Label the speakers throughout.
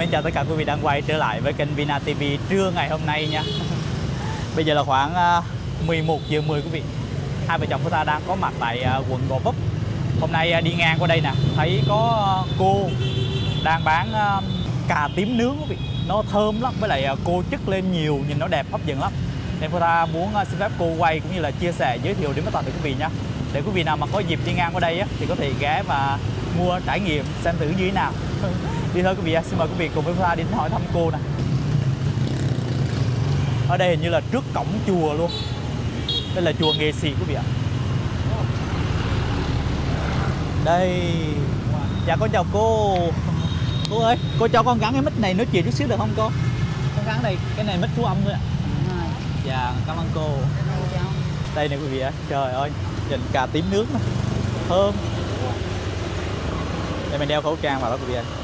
Speaker 1: Mến chào tất cả quý vị đang quay trở lại với kênh Vina TV trưa ngày hôm nay nha. Bây giờ là khoảng 11 giờ 10 quý vị. Hai vợ chồng của ta đang có mặt tại quận Gò Vấp. Hôm nay đi ngang qua đây nè, thấy có cô đang bán cà tím nướng quý vị. Nó thơm lắm, với lại cô chất lên nhiều, nhìn nó đẹp hấp dẫn lắm. Nên cô ta muốn xin phép cô quay cũng như là chia sẻ, giới thiệu đến với toàn thể quý vị nha. Để quý vị nào mà có dịp đi ngang qua đây á, thì có thể ghé và mua trải nghiệm xem thử như thế nào. Đi thôi quý vị, xin mời quý vị cùng với ta đi hỏi thăm cô nè. Ở đây hình như là trước cổng chùa luôn. Đây là chùa Nghề Xì quý vị ạ. Đây. Dạ con chào cô. Cô ơi, cô cho con gắn cái mic này nói chuyện chút xíu được không cô? Con gắn đây, cái này mic thu âm thôi ạ. Dạ, cảm ơn cô. Đây nè quý vị ạ. Trời ơi, nhìn cà tím nướng nè. Thơm. Đây mình đeo khẩu trang vào đó quý vị ạ.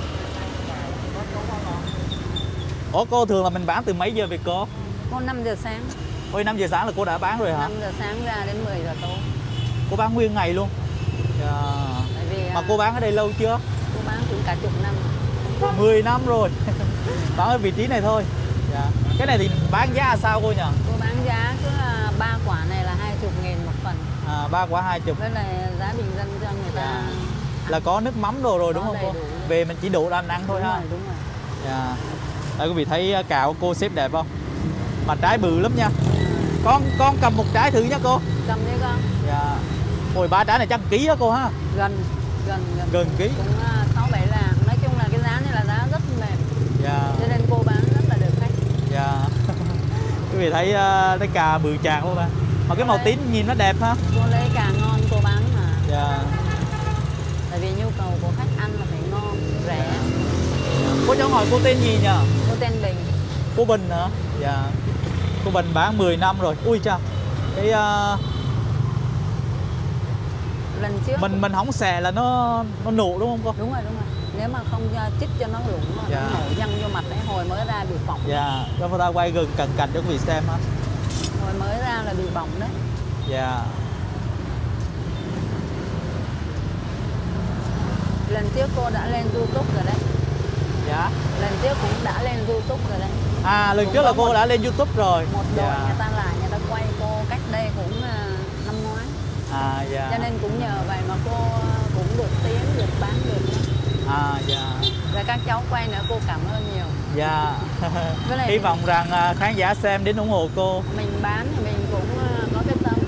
Speaker 1: Ủa cô, thường là mình bán từ mấy giờ vậy cô?
Speaker 2: Cô 5 giờ sáng.
Speaker 1: Ôi 5 giờ sáng là cô đã bán rồi hả?
Speaker 2: 5 giờ sáng ra đến 10 giờ tối.
Speaker 1: Cô bán nguyên ngày luôn? Dạ.
Speaker 2: Tại vì
Speaker 1: mà cô bán ở đây lâu chưa?
Speaker 2: Cô bán cũng cả chục năm.
Speaker 1: 10 năm rồi. Bán ở vị trí này thôi. Dạ. Cái này thì bán giá là sao cô nhỉ?
Speaker 2: Cô bán giá cứ 3 quả này là 20.000 một phần.
Speaker 1: 3 quả 20.
Speaker 2: Với lại giá bình dân cho người ta.
Speaker 1: Dạ. Là có nước mắm đồ rồi đúng không cô? Về mình chỉ đổ ra ăn thôi ha.
Speaker 2: Đúng rồi.
Speaker 1: Dạ. Đây quý vị thấy cà của cô xếp đẹp không? Mà trái bự lắm nha. Con cầm một trái thử nhá cô.
Speaker 2: Cầm đi con.
Speaker 1: Dạ. Ôi 3 trái này chắc ký á cô ha? Gần ký.
Speaker 2: Cũng 6-7 lạng. Nói chung là cái giá này là giá rất mềm.
Speaker 1: Dạ.
Speaker 2: Cho nên cô bán rất là được khách.
Speaker 1: Dạ. Quý vị thấy cái cà bự tràng luôn à. Mà cái màu tím nhìn nó đẹp ha.
Speaker 2: Cô lấy cà ngon cô bán mà.
Speaker 1: Dạ.
Speaker 2: Tại vì nhu cầu của khách ăn là phải ngon, rẻ.
Speaker 1: Cô cho hỏi cô tên gì nhỉ?
Speaker 2: Cô tên Bình.
Speaker 1: Cô Bình hả? Dạ. Cô Bình bán 10 năm rồi. Ui cha. Cái
Speaker 2: lần trước
Speaker 1: mình không xè là nó nụ đúng không cô?
Speaker 2: Đúng rồi. Nếu mà không chích cho nó lủng nó nổ văng vô mặt đấy, hồi mới ra bị bỏng.
Speaker 1: Dạ. Cho ta quay gần cận cảnh cho quý vị xem á.
Speaker 2: Hồi mới ra là bị bỏng đấy.
Speaker 1: Dạ.
Speaker 2: Lần trước cô đã lên YouTube rồi đấy.
Speaker 1: Dạ.
Speaker 2: Lần trước cũng đã lên YouTube rồi đấy.
Speaker 1: Lần trước là cô đã lên YouTube rồi.
Speaker 2: Một đội người ta lại, người ta quay cô cách đây cũng năm ngoái.
Speaker 1: Dạ.
Speaker 2: Cho nên cũng nhờ vậy mà cô cũng được tiếng, được bán được.
Speaker 1: Dạ.
Speaker 2: Rồi các cháu quay nữa, cô cảm ơn nhiều.
Speaker 1: Dạ.
Speaker 2: Hy
Speaker 1: vọng rằng khán giả xem đến ủng hộ cô.
Speaker 2: Mình bán thì mình cũng có cái tâm.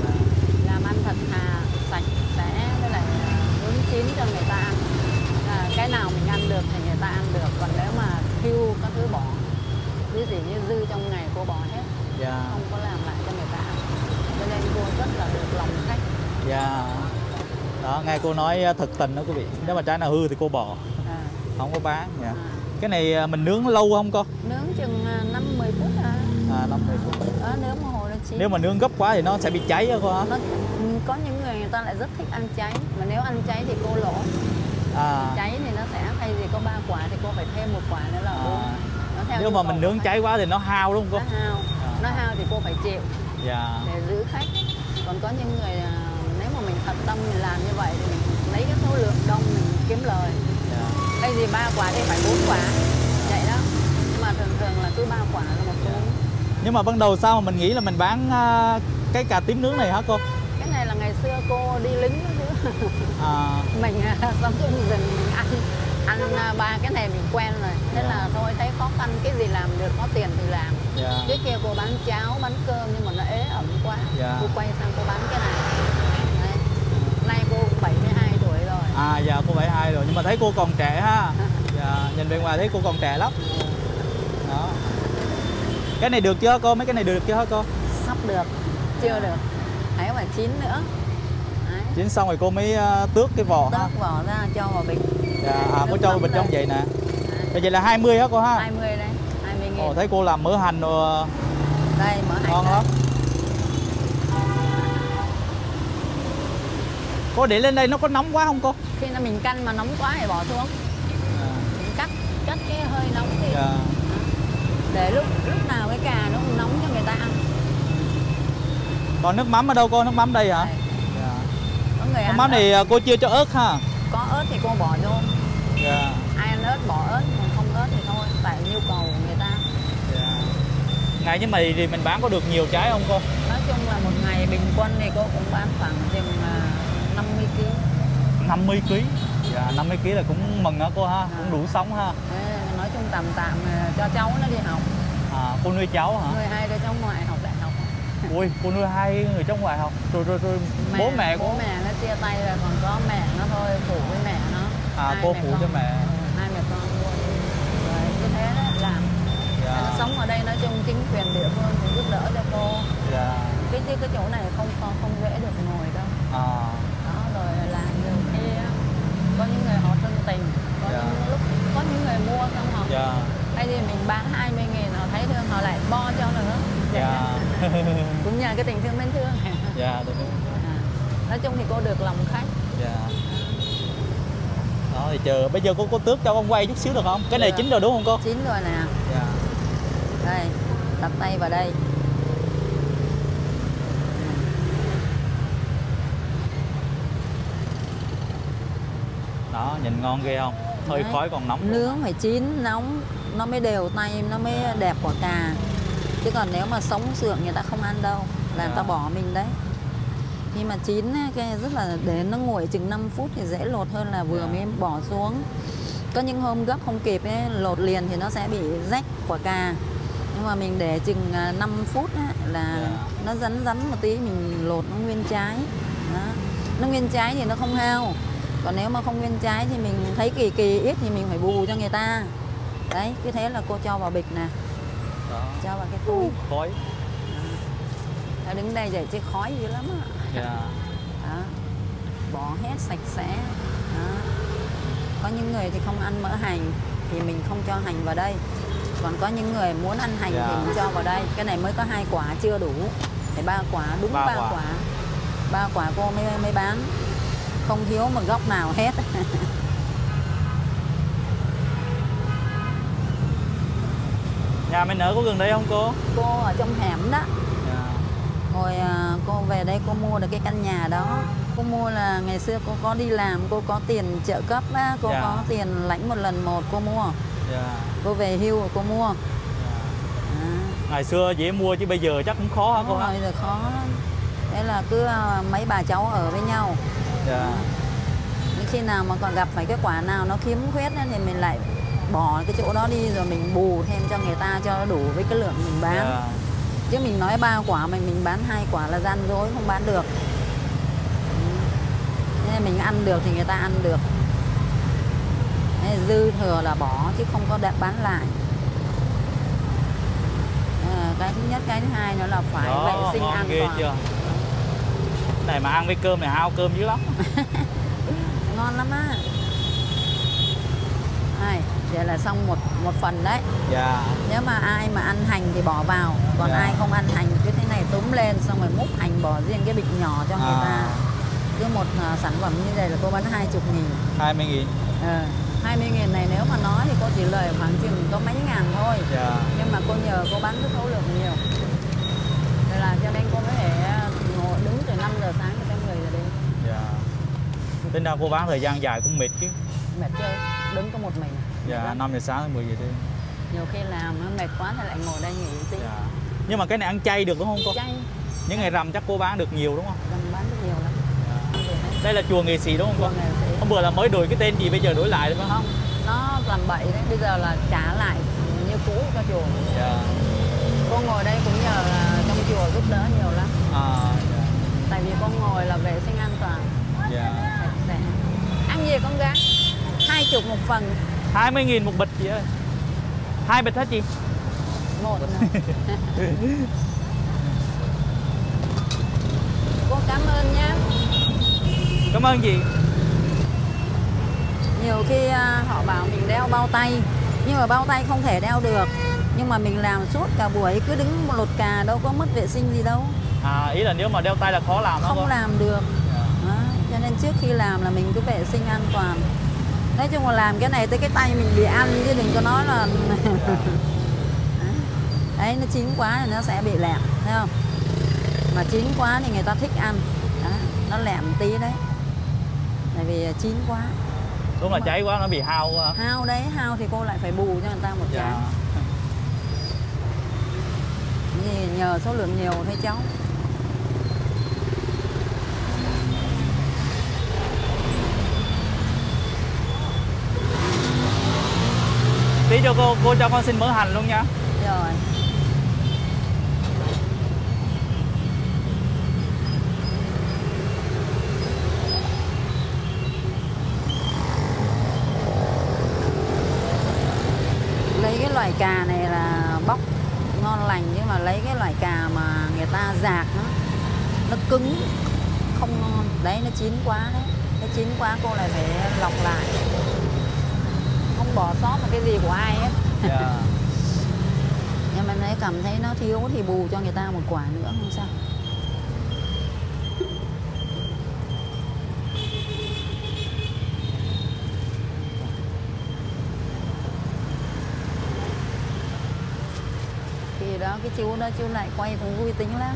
Speaker 2: Làm ăn thật thà, sạch, sẽ, với lại nướng chín cho người ta ăn. Cái nào mình ăn được thì người ta ăn được. Còn nếu mà thiêu các thứ bỏ, ví dụ như dư trong ngày cô bỏ hết.
Speaker 1: Dạ.
Speaker 2: Không có làm lại cho người ta ăn. Cho nên cô rất là được lòng khách.
Speaker 1: Dạ. Đó, nghe cô nói thật tình đó quý vị. Nếu mà trái nào hư thì cô bỏ. Không có bán. Dạ. Cái này mình nướng lâu không cô?
Speaker 2: Nướng chừng 5-10 phút
Speaker 1: 50 phút.
Speaker 2: Nếu mà hồi nó chín.
Speaker 1: Nếu mà nướng gấp quá thì nó sẽ bị cháy đó cô hả?
Speaker 2: Có những người ta lại rất thích ăn cháy. Mà nếu ăn cháy thì cô lỗ. Cháy thì nó sẽ thay vì có 3 quả thì cô phải thêm 1 quả nữa là 4.
Speaker 1: Nếu mà mình nướng cháy quá thì nó hao đúng không cô?
Speaker 2: Nó hao thì cô phải chịu.
Speaker 1: Dạ.
Speaker 2: Để giữ khách. Còn có những người nếu mà mình thật tâm mình làm như vậy thì mình lấy cái số lượng đông mình kiếm lời. Thay vì 3 quả thì phải 4 quả. Vậy đó. Nhưng mà thường là cứ 3 quả là một cuốn.
Speaker 1: Nhưng mà ban đầu sao mà mình nghĩ là mình bán cái cà tím nướng này hả cô?
Speaker 2: Cái này là ngày xưa cô đi lính đó chứ. Mình sống trong rừng mình ăn 3 cái này mình quen rồi. Thế là thôi thấy khó khăn, cái gì làm được có tiền thì làm. Trước kia cô bán cháo, bán cơm nhưng mà nó ế ẩm quá. Cô quay sang cô bán cái này. Đấy. Nay cô 72 tuổi rồi.
Speaker 1: Dạ cô 72 rồi nhưng mà thấy cô còn trẻ ha. Dạ, nhìn bên ngoài thấy cô còn trẻ lắm. Đó. Cái này được chưa cô? Mấy cái này được chưa hả cô?
Speaker 2: Sắp được, chưa được. Hãy phải chín nữa. Đấy.
Speaker 1: Chín xong rồi cô mới tước cái vỏ ha.
Speaker 2: Tước vỏ ra cho vào bịch.
Speaker 1: Dạ, cô cho vào bịch trong vậy nè. Vậy là 20 hả cô ha?
Speaker 2: 20 đấy, 20.000.
Speaker 1: Thấy cô làm mỡ hành rồi.
Speaker 2: Đây, mỡ hành.
Speaker 1: Ngon lắm. Cô để lên đây nó có nóng quá không cô?
Speaker 2: Khi nào mình canh mà nóng quá thì bỏ xuống. Mình cắt cái hơi nóng đi. Để lúc nào cái cà nó nóng cho người ta ăn.
Speaker 1: Còn nước mắm ở đâu cô? Nước mắm đây hả?
Speaker 2: Nước
Speaker 1: mắm này cô chưa cho ớt ha?
Speaker 2: Có ớt thì cô bỏ vô. Ai ăn ớt bỏ ớt, còn không ớt nữa thì thôi, tại nhu cầu của người ta.
Speaker 1: Ngày với mì thì mình bán có được nhiều trái không cô?
Speaker 2: Nói chung là một ngày bình quân thì cô cũng bán khoảng chừng 50 kg.
Speaker 1: 50 kg. Dạ, 50 kg là cũng mừng hả cô ha, cũng đủ sống ha.
Speaker 2: Nói chung tạm cho cháu nó đi học.
Speaker 1: Cô nuôi cháu hả?
Speaker 2: Nuôi 2 đứa cháu ngoại học đại học.
Speaker 1: Ui, cô nuôi 2 người cháu ngoại học. Rồi bố mẹ
Speaker 2: bố mẹ nó chia tay rồi, còn có mẹ nó thôi, phụ với mẹ nó.
Speaker 1: Cô phụ cho mẹ.
Speaker 2: 2 mẹ con luôn. Rồi cứ thế đó làm. Nó sống ở đây nói chung chính quyền địa phương cũng giúp đỡ cho cô. Cái chỗ này không dễ được ngồi đâu. Đó rồi làm nhiều khi có những người họ thân tình, có những lúc có những người mua xong họ hay thì mình bán 20.000 họ thấy thương họ lại bo cho nữa. Cũng nhờ cái tình thương mến thương. Nói chung thì cô được lòng khách.
Speaker 1: Đó thì chờ bây giờ cô tước cho con quay chút xíu được không? Cái này chín rồi đúng không cô?
Speaker 2: Chín rồi nè. Đây, đặt tay vào đây.
Speaker 1: Đó, nhìn ngon ghê không? Hơi khói còn nóng.
Speaker 2: Nướng phải chín, nóng, nó mới đều tay, nó mới đẹp quả cà. Chứ còn nếu mà sống sượng người ta không ăn đâu, là người ta bỏ mình đấy. Khi mà chín cái rất là để nó nguội chừng 5 phút thì dễ lột hơn là vừa mới bỏ xuống. Có những hôm gấp không kịp ấy, lột liền thì nó sẽ bị rách quả cà. Nhưng mà mình để chừng 5 phút ấy, là nó rắn một tí, mình lột nó nguyên trái. Đó. Nó nguyên trái thì nó không hao. Còn nếu mà không nguyên trái thì mình thấy kỳ ít thì mình phải bù cho người ta. Đấy, cứ thế là cô cho vào bịch nè. Cho vào cái túi.
Speaker 1: Khói.
Speaker 2: Nó đứng đây vậy chứ khói dữ lắm á. Đó. Bỏ hết sạch sẽ. Đó. Có những người thì không ăn mỡ hành thì mình không cho hành vào đây. Còn có những người muốn ăn hành thì mình cho vào đây. Cái này mới có 2 quả chưa đủ. Phải 3 quả, đúng 3 quả. 3 quả cô mới bán. Không thiếu một góc nào hết.
Speaker 1: Nhà mình ở có gần đây không cô?
Speaker 2: Cô ở trong hẻm đó. Hồi cô về đây cô mua được cái căn nhà đó. Cô mua là ngày xưa cô có đi làm, cô có tiền trợ cấp á, cô có tiền lãnh một lần một cô mua. Cô về hưu rồi cô mua.
Speaker 1: Ngày xưa dễ mua chứ bây giờ chắc cũng khó hả cô?
Speaker 2: Bây giờ khó lắm. Thế là cứ mấy bà cháu ở với nhau. Những khi nào mà còn gặp phải cái quả nào nó khiếm khuyết thì mình lại bỏ cái chỗ đó đi rồi mình bù thêm cho người ta cho nó đủ với cái lượng mình bán. Chứ mình nói 3 quả mình bán 2 quả là gian dối, không bán được. Nên mình ăn được thì người ta ăn được. Nên dư thừa là bỏ chứ không có đẹp bán lại. Cái thứ nhất, cái thứ hai nó là phải vệ sinh an toàn.
Speaker 1: Chưa? Cái này mà ăn với cơm này hao cơm dữ lắm.
Speaker 2: Ngon lắm á. Vậy là xong một phần đấy. Nếu mà ai mà ăn hành thì bỏ vào. Còn ai không ăn hành cứ thế này túm lên xong rồi múc hành bỏ riêng cái bịch nhỏ cho người ta. Cứ một sản phẩm như vậy là cô bán 20.000.
Speaker 1: 20.000.
Speaker 2: 20.000 này nếu mà nói thì cô chỉ lời khoảng chừng có mấy ngàn thôi. Nhưng mà cô nhờ cô bán cái số lượng nhiều. Nên là cho nên cô mới thể ngồi đứng từ 5 giờ sáng cho tới 10 giờ đêm.
Speaker 1: Tính ra cô bán thời gian dài cũng mệt chứ.
Speaker 2: Mệt chơi, đứng có một mình.
Speaker 1: 5 giờ sáng tới 10 giờ đêm.
Speaker 2: Nhiều khi làm nó mệt quá thì lại ngồi đây nghỉ tí.
Speaker 1: Nhưng mà cái này ăn chay được đúng không cô?
Speaker 2: Chay.
Speaker 1: Những ngày rằm chắc cô bán được nhiều đúng không?
Speaker 2: Rằm bán được nhiều lắm.
Speaker 1: Đây là chùa Nghệ Sĩ đúng không cô? Hôm bữa là mới đổi cái tên gì bây giờ đổi lại đúng không?
Speaker 2: Không, nó làm bậy đấy, bây giờ là trả lại như cũ cho chùa. Cô ngồi đây cũng nhờ là trong chùa giúp đỡ nhiều lắm. Tại vì cô ngồi là vệ sinh an toàn. Ăn gì con gái? 20 một phần.
Speaker 1: 20.000 một bịch chị ơi. 2 bịch hết chị?
Speaker 2: 1. Cô cảm ơn nhé.
Speaker 1: Cảm ơn chị.
Speaker 2: Nhiều khi họ bảo mình đeo bao tay, nhưng mà bao tay không thể đeo được. Nhưng mà mình làm suốt cả buổi cứ đứng lột cà đâu có mất vệ sinh gì đâu.
Speaker 1: Ý là nếu mà đeo tay là khó làm đó.
Speaker 2: Không làm được. Đó, cho nên trước khi làm là mình cứ vệ sinh an toàn. Nói chung là làm cái này tới cái tay mình bị ăn chứ đừng có nói là đấy, nó chín quá thì nó sẽ bị lẹm, thấy không? Mà chín quá thì người ta thích ăn. Đó, nó lẹm tí đấy. Tại vì chín quá.
Speaker 1: Đúng là cháy quá nó bị hao quá.
Speaker 2: Hao đấy, hao thì cô lại phải bù cho người ta một trái. Nhờ số lượng nhiều thôi cháu.
Speaker 1: Tí cho cô cho con xin mỡ hành luôn nha.
Speaker 2: Rồi. Lấy cái loại cà này là bóc ngon lành, nhưng mà lấy cái loại cà mà người ta rạc nó cứng không ngon. Đấy nó chín quá đấy. Nó chín quá cô lại phải lọc lại. Không bỏ sót một cái gì của ai hết. Nhưng mà nếu cảm thấy nó thiếu thì bù cho người ta một quả nữa không sao. Thì đó, cái chú đó chú lại quay cũng vui tính lắm.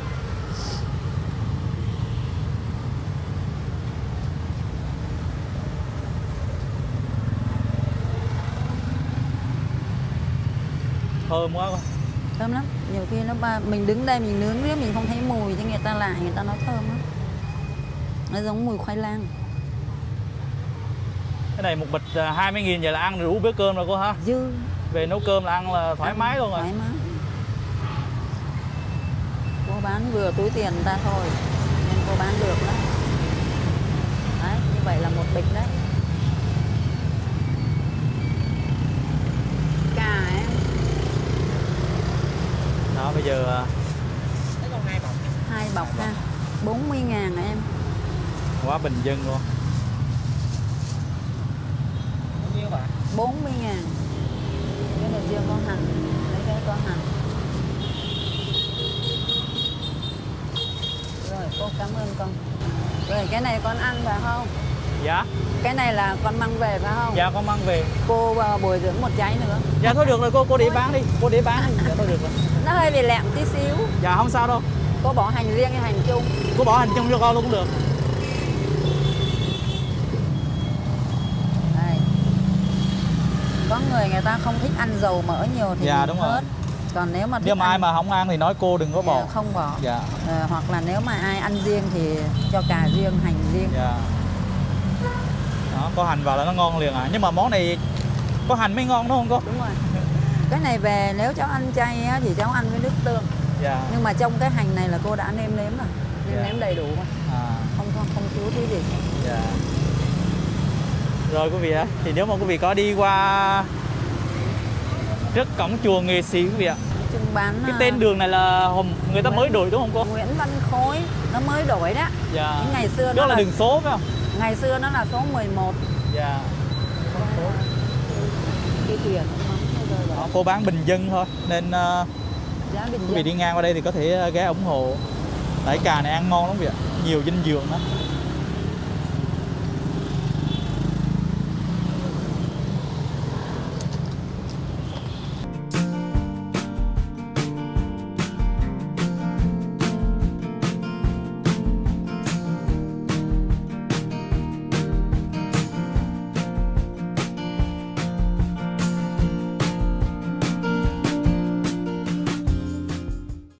Speaker 1: Thơm quá.
Speaker 2: Thơm lắm. Nhiều khi mình đứng đây mình nướng riết mình không thấy mùi, chứ người ta lại người ta nói thơm lắm. Nó giống mùi khoai lang.
Speaker 1: Cái này một bịch 20.000 vậy là ăn đủ bữa cơm rồi cô ha?
Speaker 2: Dư.
Speaker 1: Về nấu cơm là ăn là thoải mái luôn rồi.
Speaker 2: Thoải mái. Cô bán vừa túi tiền người ta thôi, nên cô bán được đó. Đấy, như vậy là một bịch đấy. Cà em.
Speaker 1: Đó bây giờ
Speaker 2: hai bọc ha. 40.000 hả em?
Speaker 1: Quá bình dân luôn.
Speaker 3: Bao nhiêu bạn?
Speaker 2: 40.000. Cái này riêng có hành. Lấy cái có hành. Rồi cô cảm ơn con. Rồi cái này con ăn phải không?
Speaker 1: Dạ.
Speaker 2: Cái này là con mang về phải không?
Speaker 1: Dạ con mang về.
Speaker 2: Cô bồi dưỡng một trái nữa.
Speaker 1: Dạ thôi được rồi cô để bán đi. Cô để bán đi. Dạ thôi được rồi.
Speaker 2: Nó hơi bị lẹm tí xíu.
Speaker 1: Dạ không sao đâu.
Speaker 2: Cô bỏ hành riêng hay hành chung?
Speaker 1: Cô bỏ hành chung cho con luôn cũng được.
Speaker 2: Đây. Có người ta không thích ăn dầu mỡ nhiều thì
Speaker 1: dạ đúng
Speaker 2: hết.
Speaker 1: rồi.
Speaker 2: Còn nếu mà
Speaker 1: ai mà không ăn thì nói cô đừng có bỏ.
Speaker 2: Không bỏ.
Speaker 1: Dạ.
Speaker 2: Hoặc là nếu mà ai ăn riêng thì cho cà riêng, hành riêng.
Speaker 1: Dạ. Đó, có hành vào là nó ngon liền à. Nhưng mà món này có hành mới ngon đúng không cô?
Speaker 2: Đúng rồi. Cái này về nếu cháu ăn chay á, thì cháu ăn với nước tương.
Speaker 1: Dạ.
Speaker 2: Nhưng mà trong cái hành này là cô đã nêm nếm rồi. Nêm nếm đầy đủ rồi. Không thiếu thứ gì.
Speaker 1: Dạ. Rồi quý vị ạ, thì nếu mà quý vị có đi qua trước cổng chùa Nghệ Sĩ quý vị ạ.
Speaker 2: Bán
Speaker 1: cái tên đường này là người ta mới đổi đúng không cô?
Speaker 2: Nguyễn Văn Khối, nó mới đổi đó.
Speaker 1: Dạ.
Speaker 2: Cái ngày xưa
Speaker 1: đó là đường số phải không?
Speaker 2: Ngày xưa nó là số 11.
Speaker 1: Dạ.
Speaker 2: Cái tiền
Speaker 1: đó, cô bán bình dân thôi nên quý vị đi ngang qua đây thì có thể ghé ủng hộ. Tại cà này ăn ngon lắm quý vị ạ, nhiều dinh dưỡng đó.